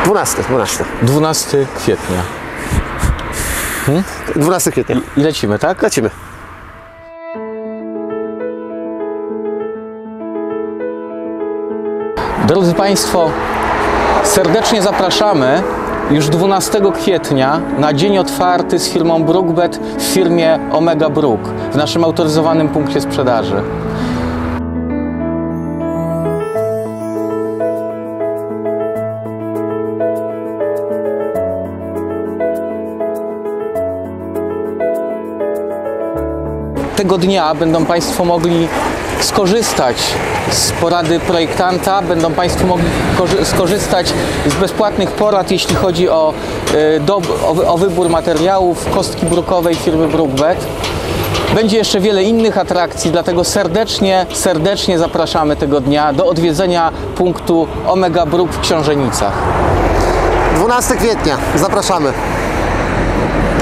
12. 12 kwietnia. 12 kwietnia. I lecimy, tak? Lecimy. Drodzy Państwo, serdecznie zapraszamy już 12 kwietnia na dzień otwarty z firmą Brookbet w firmie Omega Brook w naszym autoryzowanym punkcie sprzedaży. Tego dnia będą Państwo mogli skorzystać z porady projektanta, będą Państwo mogli skorzystać z bezpłatnych porad, jeśli chodzi o wybór materiałów, kostki brukowej firmy Brookbet. Będzie jeszcze wiele innych atrakcji, dlatego serdecznie zapraszamy tego dnia do odwiedzenia punktu Omega Brook w Książenicach. 12 kwietnia. Zapraszamy.